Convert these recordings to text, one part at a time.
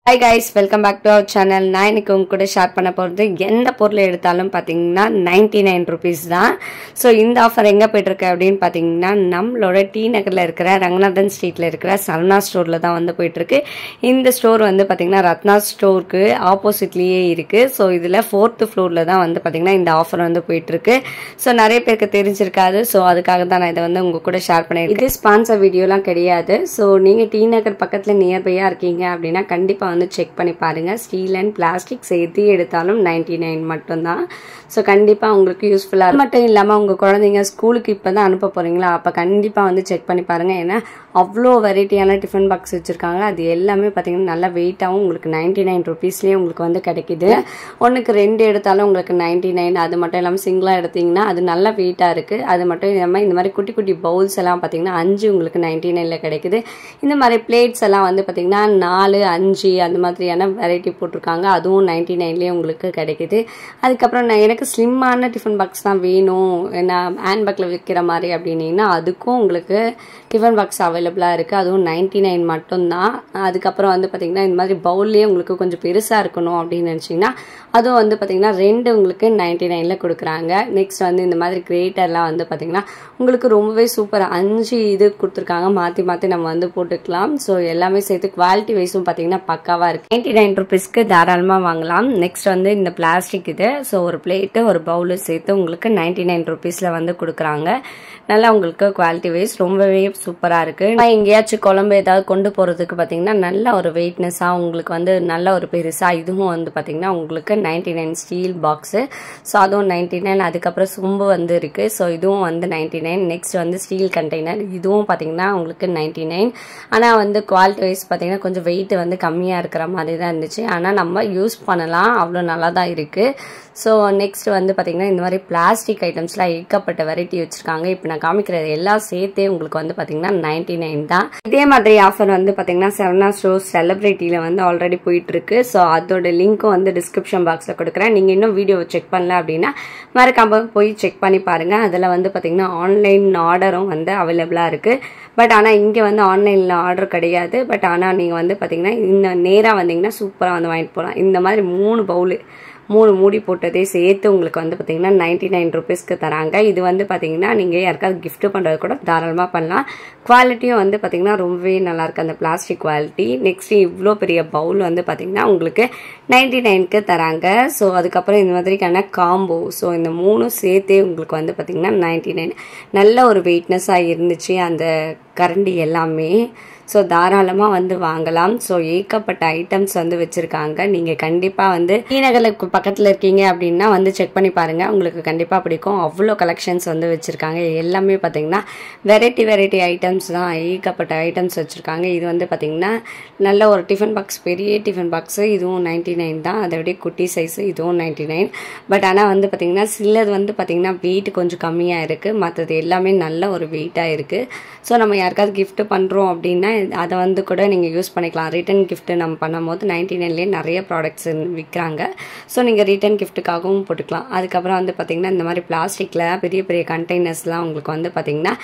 Hi guys, welcome back to our channel. நான் இன்னைக்கு உங்க கூட ஷேர் பண்ண போறது எந்த பொருள் எடுத்தாலும் பாத்தீங்கன்னா 99 rupees தான். சோ இந்த ஆஃபர் எங்க போயிட்டு இருக்கு அப்படினு பாத்தீங்கன்னா நம்மளோட டி நகர்ல இருக்கிற ரங்கநாதன் ஸ்ட்ரீட்ல இருக்கிற சரவணா ஸ்டோர்ல தான் வந்து போயிட்டு இருக்கு. இந்த ஸ்டோர் வந்து பாத்தீங்கன்னா ரத்னா ஸ்டோருக்கு ஆப்போசிட்லயே இருக்கு. சோ இதுல 4th ஃப்ளோர்ல தான் வந்து பாத்தீங்கன்னா இந்த ஆஃபர் வந்து போயிட்டு இருக்கு. சோ நிறைய பேருக்கு தெரிஞ்சிருக்காது. சோ அதுக்காக தான் நான் இத வந்து உங்க கூட ஷேர் பண்ணிருக்கேன். இது ஸ்பான்சர் வீடியோலாம் கிடையாது. சோ நீங்க டி நகர் பக்கத்துல நியர்பையா இருக்கீங்க அப்படினா கண்டிப்பா வந்து செக் பண்ணி பாருங்க. ஸ்டீல் அண்ட் பிளாஸ்டிக் சேர்த்து எடுத்தாலும் 99 மட்டும் தான். சோ கண்டிப்பா உங்களுக்கு யூஸ்ஃபுல்லா இருக்கும். மட்டும் இல்லாம உங்க குழந்தைங்க ஸ்கூலுக்கு இப்பதான் அனுப்ப போறீங்களா, அப்ப கண்டிப்பா வந்து செக் பண்ணி பாருங்க. ஏன்னா அவ்வளோ வெரைட்டியான டிஃபன் பாக்ஸ் வச்சிருக்காங்க. அது எல்லாமே பாத்தீங்கன்னா நல்ல வெயிட்டாவும் உங்களுக்கு 99 rupeesலயே உங்களுக்கு வந்து கிடைக்குது. ஒன்னுக்கு 2 எடுத்தாலும் உங்களுக்கு 99. அது மட்டும் இல்லாம சிங்கிளா எடுத்தீங்கன்னா அது நல்ல வெயிட்டா இருக்கு. அது மட்டும் இல்லாம இந்த மாதிரி குட்டி குட்டி பவுல்ஸ் எல்லாம் பாத்தீங்கன்னா 5 உங்களுக்கு 99ல கிடைக்குது. இந்த மாதிரி பிளேட்ஸ் எல்லாம் வந்து பாத்தீங்கன்னா 4, 5 அந்த மாதிரியான வெரைட்டி போட்டிருக்காங்க. அதுவும் 99லயே உங்களுக்கு கிடைக்குது. அதுக்கப்புறம் எனக்கு ஸ்லிம்மான டிஃபன் பாக்ஸ் தான் வேணும், நான் ஹேண்ட் பேக்ல வைக்கிற மாதிரி அப்படின்னீங்கன்னா அதுக்கும் உங்களுக்கு டிஃபன் பாக்ஸ் அவைலபிளா இருக்கு. அதுவும் 99 மட்டும் தான். அதுக்கப்புறம் வந்து பாத்தீங்கன்னா இந்த மாதிரி பவுல்லயே உங்களுக்கு கொஞ்சம் பெருசா இருக்கணும் அப்படின்னு நினைச்சீங்கன்னா அதுவும் வந்து பாத்தீங்கன்னா 2 உங்களுக்கு 99ல கொடுக்குறாங்க. நெக்ஸ்ட் வந்து இந்த மாதிரி கிரேட்டர்லாம் வந்து பாத்தீங்கன்னா உங்களுக்கு ரொம்பவே சூப்பர் 5 இது கொடுத்துருக்காங்க. மாத்தி மாத்தி நம்ம வந்து போட்டுக்கலாம். ஸோ எல்லாமே சேர்த்து குவாலிட்டி வைஸும் பாத்தீங்கன்னா பக்காவா இருக்கு. 99 rupeesக்கு தாராளமா வாங்கலாம். நெக்ஸ்ட் வந்து இந்த பிளாஸ்டிக் இது. ஸோ ஒரு பிளேட்டு ஒரு பவுல் சேர்த்து உங்களுக்கு 99 rupeesல வந்து கொடுக்குறாங்க. நல்லா உங்களுக்கு குவாலிட்டி வைஸ் ரொம்பவே சூப்பரா இருக்கு. எங்கேயாச்சும் குழம்பு ஏதாவது கொண்டு போறதுக்கு பாத்தீங்கன்னா நல்ல ஒரு வெயிட்னஸா உங்களுக்கு வந்து நல்ல ஒரு பெருசா இதுவும் வந்து பாத்தீங்கன்னா உங்களுக்கு 99 ஸ்டீல் பாக்ஸ். ஸோ அதுவும் 99. அதுக்கப்புறம் சொம்பு வந்து இருக்கு. ஸோ இதுவும் வந்து 99. நெக்ஸ்ட் வந்து ஸ்டீல் கண்டெய்னர், இதுவும் பாத்தீங்கன்னா உங்களுக்கு 99. ஆனா வந்து குவாலிட்டி வைஸ் பாத்தீங்கன்னா கொஞ்சம் வெயிட் வந்து கம்மியா இருக்கிற மாதிரி தான் இருந்துச்சு. ஆனா நம்ம யூஸ் பண்ணலாம், அவ்வளோ நல்லா தான் இருக்கு. ஸோ நெக்ஸ்ட் வந்து பாத்தீங்கன்னா இந்த மாதிரி பிளாஸ்டிக் ஐட்டம்ஸ்லாம் ஏகப்பட்ட வெரைட்டி வச்சிருக்காங்க. இப்போ நான் காமிக்கிறது எல்லாம் சேர்த்தே உங்களுக்கு வந்து பாத்தீங்கன்னா 99 தான். இதே மாதிரி ஆஃபர் வந்து பாத்தீங்கன்னா சரவணா ஸ்டோர்ஸ் செலிபிரிட்டியில வந்து ஆல்ரெடி போயிட்டு இருக்கு. ஸோ அதோட லிங்க்கும் வந்து டிஸ்கிரிப்ஷன் பாக்ஸ்ல கொடுக்குறேன். நீங்க இன்னும் வீடியோ செக் பண்ணல அப்படின்னா மறக்காம போய் செக் பண்ணி பாருங்க. அதுல வந்து பாத்தீங்கன்னா ஆன்லைன் ஆர்டரும் வந்து அவைலபிளா இருக்கு. பட் ஆனா இங்க வந்து ஆன்லைன்ல ஆர்டர் கிடையாது. பட் ஆனா நீங்க வந்து பாத்தீங்கன்னா இன்னும் நேரா வந்தீங்கன்னா சூப்பரா வந்து வாங்கிட்டு போகலாம். இந்த மாதிரி 3 பவுல் 3 மூடி போட்டதே சேர்த்து உங்களுக்கு வந்து பாத்தீங்கன்னா 99 rupeesக்கு தராங்க. இது வந்து பாத்தீங்கன்னா நீங்க யாருக்காவது கிஃப்ட் பண்றது கூட தாராளமா பண்ணலாம். குவாலிட்டியும் வந்து பாத்தீங்கன்னா ரொம்பவே நல்லா இருக்கு, அந்த பிளாஸ்டிக் குவாலிட்டி. நெக்ஸ்ட் இவ்வளோ பெரிய பவுல் வந்து பாத்தீங்கன்னா உங்களுக்கு 99க்கு தராங்க. ஸோ அதுக்கப்புறம் இந்த மாதிரிக்கான காம்போ. ஸோ இந்த 3 சேர்த்தே உங்களுக்கு வந்து பாத்தீங்கன்னா 99. நல்ல ஒரு வெயிட்னஸா இருந்துச்சு அந்த கரண்டி எல்லாமே. ஸோ தாராளமா வந்து வாங்கலாம். ஸோ ஏகப்பட்ட ஐட்டம்ஸ் வந்து வச்சிருக்காங்க. நீங்க கண்டிப்பா வந்து டி நகருக்கு பக்கத்துல இருக்கீங்க அப்படின்னா வந்து செக் பண்ணி பாருங்க, உங்களுக்கு கண்டிப்பா பிடிக்கும். அவ்வளோ கலெக்ஷன்ஸ் வந்து வச்சிருக்காங்க. எல்லாமே பாத்தீங்கன்னா வெரைட்டி ஐட்டம்ஸ் தான், ஏகப்பட்ட ஐட்டம்ஸ் வச்சிருக்காங்க. இது வந்து பாத்தீங்கன்னா நல்ல ஒரு டிஃபன் பாக்ஸ், பெரிய டிஃபன் பாக்ஸ். இதுவும் 99 தான். அதை விட குட்டி சைஸ் இதுவும் 99. பட் ஆனா வந்து பாத்தீங்கன்னா சிலது வந்து பாத்தீங்கன்னா வெயிட் கொஞ்சம் கம்மியா இருக்கு, மற்றது எல்லாமே நல்ல ஒரு வெயிட்டா இருக்கு. ஸோ நம்ம யாருக்காவது கிஃப்ட் பண்றோம் அப்படின்னா அதை வந்து கூட நீங்க யூஸ் பண்ணிக்கலாம். ரிட்டர்ன் கிஃப்ட் நம்ம பண்ணும்போது 99லயே நிறைய ப்ராடக்ட்ஸ் விற்கிறாங்க. ஸோ நீங்க ரிட்டர்ன் கிஃப்ட்டுக்காகவும் போட்டுக்கலாம். அதுக்கப்புறம் வந்து பாத்தீங்கன்னா இந்த மாதிரி பிளாஸ்டிக்ல பெரிய பெரிய கண்டெய்னர்ஸ்லாம் உங்களுக்கு வந்து பாத்தீங்கன்னா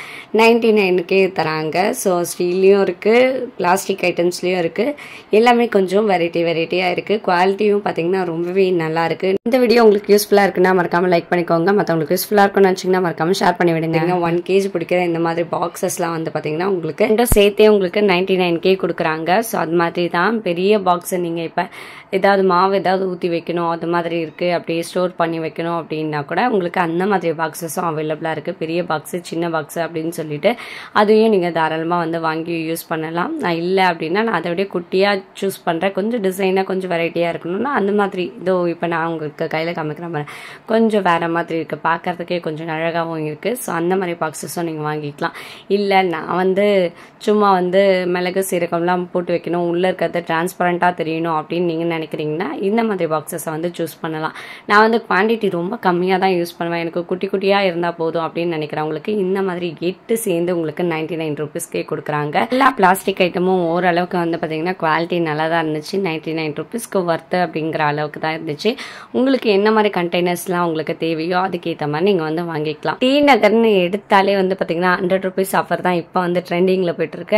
99க்கே தராங்க. ஸோ ஸ்டீல்லையும் இருக்கு, பிளாஸ்டிக் ஐட்டம்ஸ்லயும் இருக்கு. எல்லாமே கொஞ்சம் வெரைட்டியா இருக்கு. குவாலிட்டியும் பாத்தீங்கன்னா ரொம்பவே நல்லா இருக்கு. இந்த வீடியோ உங்களுக்கு யூஸ்ஃபுல்லா இருக்குன்னா மறக்காம லைக் பண்ணிக்கோங்க. மற்றவங்களுக்கு யூஸ்ஃபுல்லா இருக்கும்னு நினைச்சீங்கன்னா மறக்காம ஷேர் பண்ணி விடுங்க. 1 kg பிடிக்கிற இந்த மாதிரி பாக்ஸஸ்லாம் வந்து பாத்தீங்கன்னா உங்களுக்கு சேர்த்தே உங்களுக்கு 99K கொடுக்குறாங்க. ஸோ அது மாதிரி தான் பெரிய பாக்ஸ். நீங்க இப்ப ஏதாவது மாவு ஏதாவது ஊற்றி வைக்கணும் அது மாதிரி இருக்கு, அப்படியே ஸ்டோர் பண்ணி வைக்கணும் அப்படின்னா கூட உங்களுக்கு அந்த மாதிரி பாக்ஸஸும் அவைலபிளா இருக்கு. பெரிய பாக்ஸ், சின்ன பாக்ஸ் அப்படின்னு சொல்லிட்டு அதையும் நீங்க தாராளமா வந்து வாங்கி யூஸ் பண்ணலாம். நான் இல்லை அப்படின்னா நான் அதை விட குட்டியா சூஸ் பண்றேன். கொஞ்சம் டிசைனா கொஞ்சம் வெரைட்டியா இருக்கணும்னா அந்த மாதிரி இதோ இப்போ நான் உங்களுக்கு கையில காமிக்கிறேன் பாருங்க, கொஞ்சம் வேற மாதிரி இருக்கு, பார்க்கறதுக்கே கொஞ்சம் அழகாகவும் இருக்கு. ஸோ அந்த மாதிரி பாக்ஸஸும் நீங்க வாங்கிக்கலாம். இல்லை நான் வந்து சும்மா வந்து மிளகு சீரகம்லாம் போட்டு வைக்கணும், உள்ள இருக்கிறது டிரான்ஸ்பரண்டா தெரியணும் அப்படின்னு நீங்க நினைக்கிறீங்கன்னா இந்த மாதிரி பாக்ஸஸை வந்து சூஸ் பண்ணலாம். நான் வந்து குவான்டிட்டி ரொம்ப கம்மியாக தான் யூஸ் பண்ணுவேன், எனக்கு குட்டி குட்டியாக இருந்தால் போதும் அப்படின்னு நினைக்கிறவங்களுக்கு இந்த மாதிரி 8 சேர்ந்து உங்களுக்கு 99 rupeesக்கே கொடுக்குறாங்க. எல்லா பிளாஸ்டிக் ஐட்டமும் ஓரளவுக்கு வந்து பார்த்தீங்கன்னா குவாலிட்டி நல்லா தான் இருந்துச்சு. 99 rupeesக்கு ஒர்த்து அப்படிங்கிற அளவுக்கு தான் இருந்துச்சு. உங்களுக்கு என்ன மாதிரி கண்டெய்னர்ஸ்லாம் உங்களுக்கு தேவையோ அதுக்கேற்ற மாதிரி நீங்கள் வந்து வாங்கிக்கலாம். டி நகர்னு எடுத்தாலே வந்து பார்த்தீங்கன்னா 100 rupees ஆஃபர் தான் இப்போ வந்து ட்ரெண்டிங்கில் போயிட்டு இருக்கு. அதில்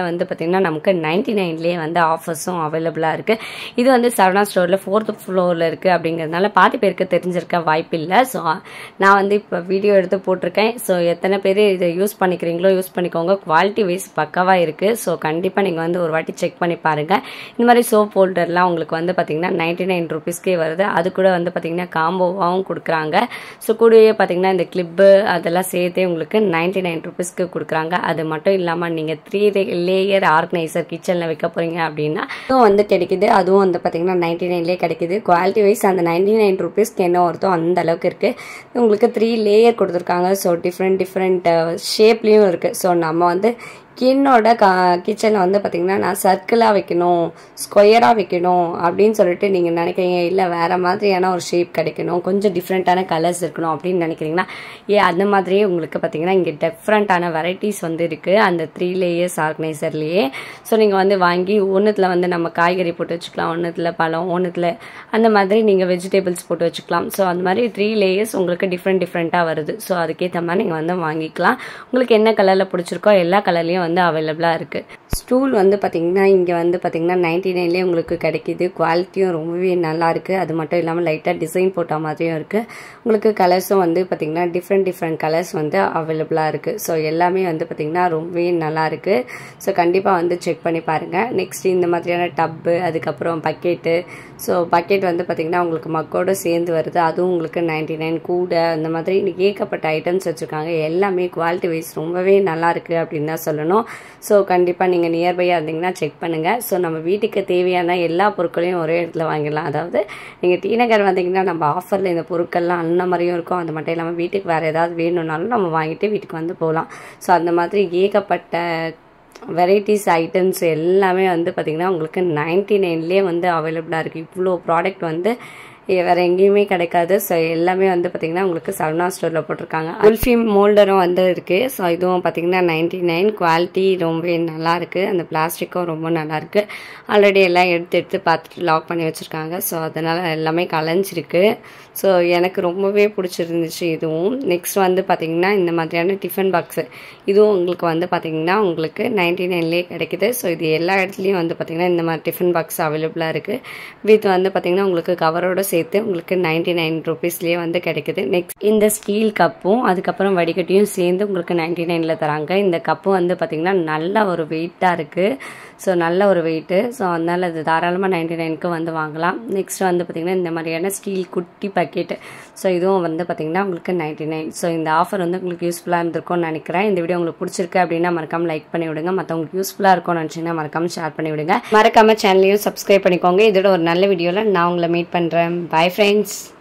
வந்து பார்த்திங்கன்னா நமக்கு 99லேயே வந்து ஆஃபர்ஸும் அவைலபிளாக இருக்குது. இது வந்து சரவணா ஸ்டோரில் 4th ஃப்ளோரில் இருக்குது அப்படிங்கிறதுனால பாதி பேருக்கு தெரிஞ்சிருக்க வாய்ப்பு இல்லை. ஸோ நான் வந்து இப்போ வீடியோ எடுத்து போட்டிருக்கேன். ஸோ எத்தனை பேர் இதை யூஸ் பண்ணிக்கிறீங்களோ யூஸ் பண்ணிக்கோங்க. குவாலிட்டி வைஸ் பக்காவாக இருக்குது. ஸோ கண்டிப்பாக நீங்கள் வந்து ஒரு வாட்டி செக் பண்ணி பாருங்கள். இந்த மாதிரி சோப் ஹோல்டர்லாம் உங்களுக்கு வந்து பார்த்திங்கன்னா 99 ருபீஸ்க்கே வருது. அது கூட வந்து பார்த்திங்கன்னா காம்போவாகவும் கொடுக்குறாங்க. ஸோ கூடவே பார்த்திங்கன்னா இந்த கிளிப்பு அதெல்லாம் சேர்த்தே உங்களுக்கு 99 ருபீஸ்க்கு கொடுக்குறாங்க. அது மட்டும் இல்லாமல் நீங்கள் 3 லேயர் ஆர்கனைசர் கிச்சனில் வைக்க போகிறீங்க அப்படின்னா அதுவும் வந்து கிடைக்குது. அதுவும் வந்து பார்த்திங்கன்னா 99லேயே கிடைக்குது. குவாலிட்டி வைஸ் அந்த 99 ருபீஸ்க்கு என்ன வருதோ அந்த அளவுக்கு இருக்குது. உங்களுக்கு 3 லேயர் கொடுத்துருக்காங்க. ஸோ டிஃப்ரெண்ட் ஷேப்லேயும் இருக்குது. ஸோ நம்ம வந்து என்னோட கிச்சனில் வந்து பார்த்திங்கன்னா நான் சர்க்கிளாக வைக்கணும், ஸ்கொயராக வைக்கணும் அப்படின்னு சொல்லிட்டு நீங்கள் நினைக்கிறீங்க. இல்லை வேறு மாதிரியான ஒரு ஷேப் கிடைக்கணும், கொஞ்சம் டிஃப்ரெண்ட்டான கலர்ஸ் இருக்கணும் அப்படின்னு நினைக்கிறீங்கன்னா அந்த மாதிரியே உங்களுக்கு பார்த்திங்கன்னா இங்கே டிஃப்ரெண்ட்டான வெரைட்டிஸ் வந்து இருக்குது அந்த 3 லேயர்ஸ் ஆர்கனைசர்லேயே. ஸோ நீங்கள் வந்து வாங்கி ஒன்றுத்தில் வந்து நம்ம காய்கறி போட்டு வச்சுக்கலாம், ஒன்றுத்தில் பழம், ஒன்றுத்தில் அந்த மாதிரி நீங்கள் வெஜிடபிள்ஸ் போட்டு வச்சுக்கலாம். ஸோ அந்த மாதிரி 3 லேயர்ஸ் உங்களுக்கு டிஃப்ரெண்ட்டாக வருது. ஸோ அதுக்கேற்ற மாதிரி நீங்கள் வந்து வாங்கிக்கலாம். உங்களுக்கு என்ன கலரில் பிடிச்சிருக்கோ எல்லா கலர்லேயும் வந்து அவைலபிளாக இருக்குது. ஸ்டூல் வந்து பார்த்திங்கன்னா இங்கே வந்து பார்த்திங்கன்னா 99லேயே உங்களுக்கு கிடைக்கிது. குவாலிட்டியும் ரொம்பவே நல்லா இருக்குது. அது மட்டும் இல்லாமல் லைட்டாக டிசைன் போட்ட மாதிரியும் இருக்குது. உங்களுக்கு கலர்ஸும் வந்து பார்த்திங்கன்னா டிஃப்ரெண்ட் கலர்ஸ் வந்து அவைலபிளாக இருக்குது. ஸோ எல்லாமே வந்து பார்த்திங்கன்னா ரொம்பவே நல்லா இருக்குது. ஸோ கண்டிப்பாக வந்து செக் பண்ணி பாருங்கள். நெக்ஸ்ட் இந்த மாதிரியான டப்பு, அதுக்கப்புறம் பக்கெட்டு. ஸோ பக்கெட் வந்து பார்த்திங்கன்னா உங்களுக்கு மக்கோடு சேர்ந்து வருது. அதுவும் உங்களுக்கு 99 கூட அந்த மாதிரி ஏகப்பட்ட ஐட்டம்ஸ் வச்சுருக்காங்க. எல்லாமே குவாலிட்டி வைஸ் ரொம்பவே நல்லா இருக்குது அப்படின்னு தான் சொல்லணும். ஸோ கண்டிப்பாக நீங்கள் நியர்பையாக இருந்தீங்கன்னா செக் பண்ணுங்கள். ஸோ நம்ம வீட்டுக்கு தேவையான எல்லா பொருட்களையும் ஒரே இடத்துல வாங்கிடலாம். அதாவது நீங்கள் டி நகர் வந்தீங்கன்னா நம்ம ஆஃபரில் இந்த பொருட்கள்லாம் அந்த மாதிரியும் இருக்கும். அது மட்டும் இல்லாமல் வீட்டுக்கு வேறு ஏதாவது வேணும்னாலும் நம்ம வாங்கிட்டு வீட்டுக்கு வந்து போகலாம். ஸோ அந்த மாதிரி ஏகப்பட்ட வெரைட்டிஸ் ஐட்டம்ஸ் எல்லாமே வந்து பார்த்திங்கன்னா உங்களுக்கு 99லேயே வந்து அவைலபிளாக இருக்குது. இவ்வளோ ப்ராடக்ட் வந்து வேறு எங்கேயுமே கிடைக்காது. ஸோ எல்லாமே வந்து பார்த்திங்கன்னா உங்களுக்கு சரவணா ஸ்டோரில் போட்டிருக்காங்க. குல்ஃபி மோல்டரும் வந்து இருக்குது. ஸோ இதுவும் பார்த்திங்கன்னா 99. குவாலிட்டி ரொம்ப நல்லாயிருக்கு. அந்த பிளாஸ்டிக்கும் ரொம்ப நல்லாயிருக்கு. ஆல்ரெடி எல்லாம் எடுத்து பார்த்துட்டு லாக் பண்ணி வச்சுருக்காங்க. ஸோ அதனால் எல்லாமே கலைஞ்சிருக்கு. ஸோ எனக்கு ரொம்பவே பிடிச்சிருந்துச்சு இதுவும். நெக்ஸ்ட் வந்து பார்த்திங்கன்னா இந்த மாதிரியான டிஃபன் பாக்ஸு இதுவும் உங்களுக்கு வந்து பார்த்திங்கன்னா உங்களுக்கு 99லேயே கிடைக்குது. ஸோ இது எல்லா இடத்துலையும் வந்து பார்த்திங்கன்னா இந்த மாதிரி டிஃபன் பாக்ஸ் அவைலபிளாக இருக்குது. வித் வந்து பார்த்திங்கன்னா உங்களுக்கு கவரோட சேர்த்து உங்களுக்கு 99 ருபீஸ்லேயே வந்து கிடைக்குது. நெக்ஸ்ட் இந்த ஸ்டீல் கப்பும் அதுக்கப்புறம் வடிகட்டியும் சேர்ந்து உங்களுக்கு 99ல் தராங்க. இந்த கப்பும் வந்து பார்த்திங்கன்னா நல்ல ஒரு வெயிட்டாக இருக்குது. ஸோ நல்ல ஒரு வெயிட்டு. ஸோ அதனால் அது தாராளமாக 99க்கு வந்து வாங்கலாம். நெக்ஸ்ட் வந்து பார்த்திங்கன்னா இந்த மாதிரியான ஸ்டீல் குட்டி பக்கெட்டு. ஸோ இதுவும் வந்து பார்த்திங்கன்னா உங்களுக்கு 99. ஸோ இந்த ஆஃபர் வந்து உங்களுக்கு யூஸ்ஃபுல்லாக இருந்திருக்கும்னு நினைக்கிறேன். இந்த வீடியோ உங்களுக்கு பிடிச்சிருக்கு அப்படின்னா மறக்காமல் லைக் பண்ணி விடுங்க. மற்றவங்களுக்கு யூஸ்ஃபுல்லாக இருக்கும்னு நினச்சிங்கன்னா மறக்காமல் ஷேர் பண்ணி விடுங்க. மறக்காமல் சேனலையும் சப்ஸ்கிரைப் பண்ணிக்கோங்க. இதோட ஒரு நல்ல வீடியோவில் நான் உங்களை மீட் பண்ணுறேன். Bye friends.